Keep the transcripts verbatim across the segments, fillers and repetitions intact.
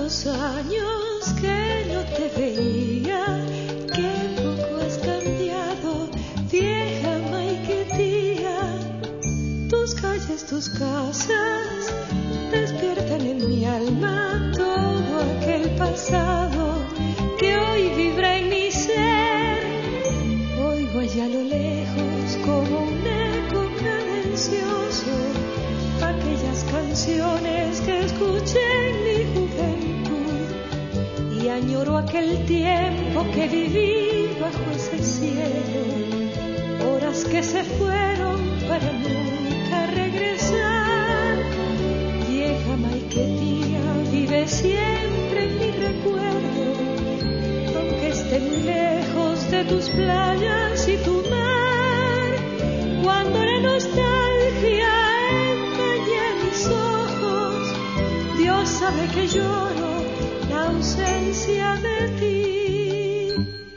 tantos años que no te veía, qué poco has cambiado, vieja Maiquetía. Tus calles, tus casas despiertan en mi alma todo aquel pasado que hoy vibra en mi ser. Oigo allá a lo lejos como un eco cadencioso aquellas canciones que escuché en mi juventud, y añoro aquel tiempo que viví bajo ese cielo, horas que se fueron para nunca regresar. Vieja Maiquetía, vive siempre en mi recuerdo, aunque esté muy lejos de tus playas y tu mar. Cuando la nostalgia Dios sabe que lloro la ausencia de ti.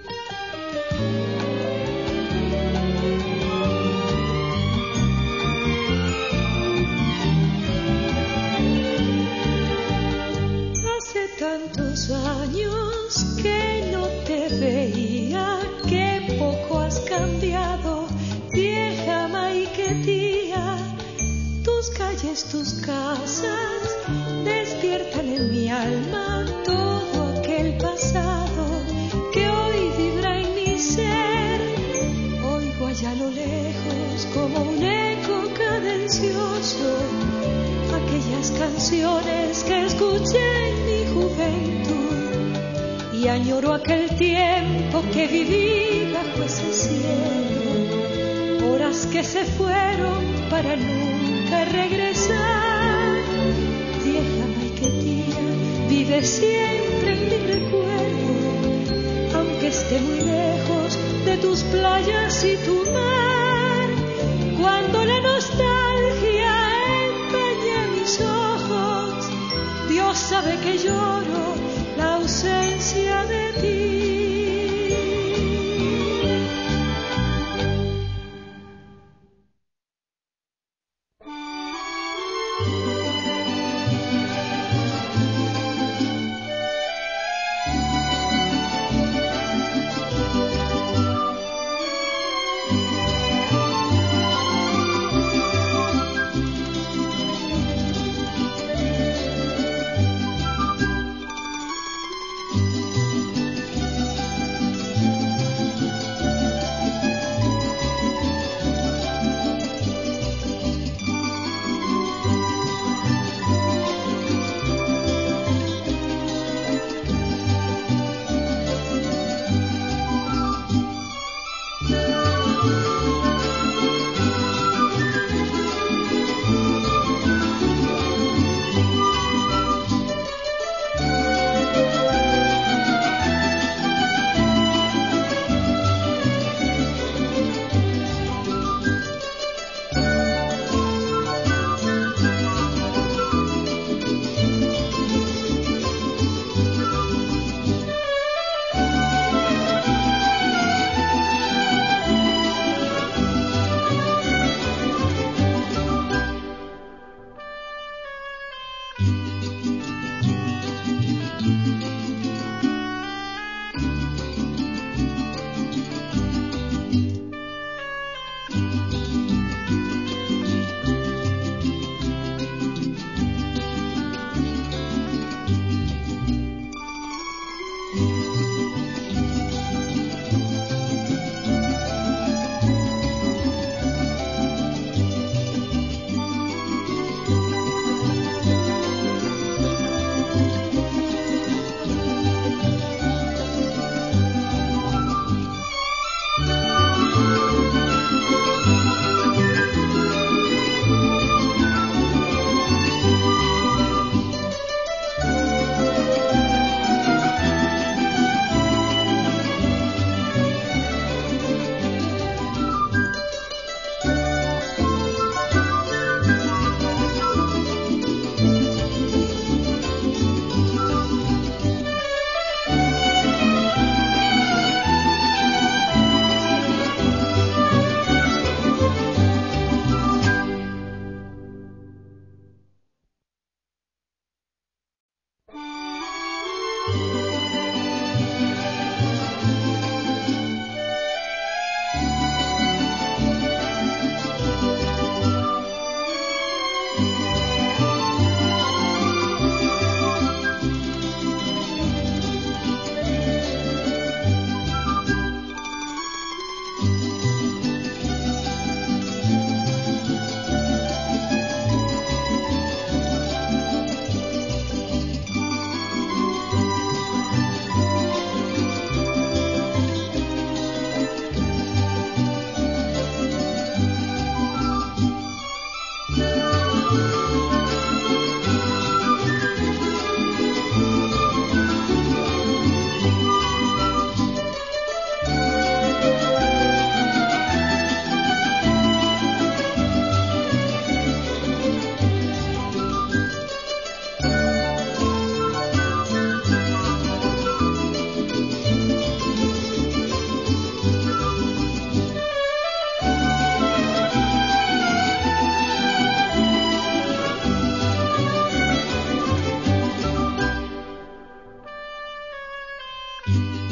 Hace tantos años que no te veía, qué poco has cambiado, vieja Maiquetía. Tus calles, tus casas despiertan en mi alma todo aquel pasado que hoy vibra en mi ser. Oigo allá a lo lejos como un eco cadencioso aquellas canciones que escuché en mi juventud, y añoro aquel tiempo que viví bajo ese cielo, horas que se fueron para nunca regresar. Vieja Maiquetía, vive siempre en mi recuerdo, aunque esté muy lejos de tus playas y tu mar. Cuando la nostalgia empaña mis ojos, Dios sabe que lloro la ausencia de ti. Thank you.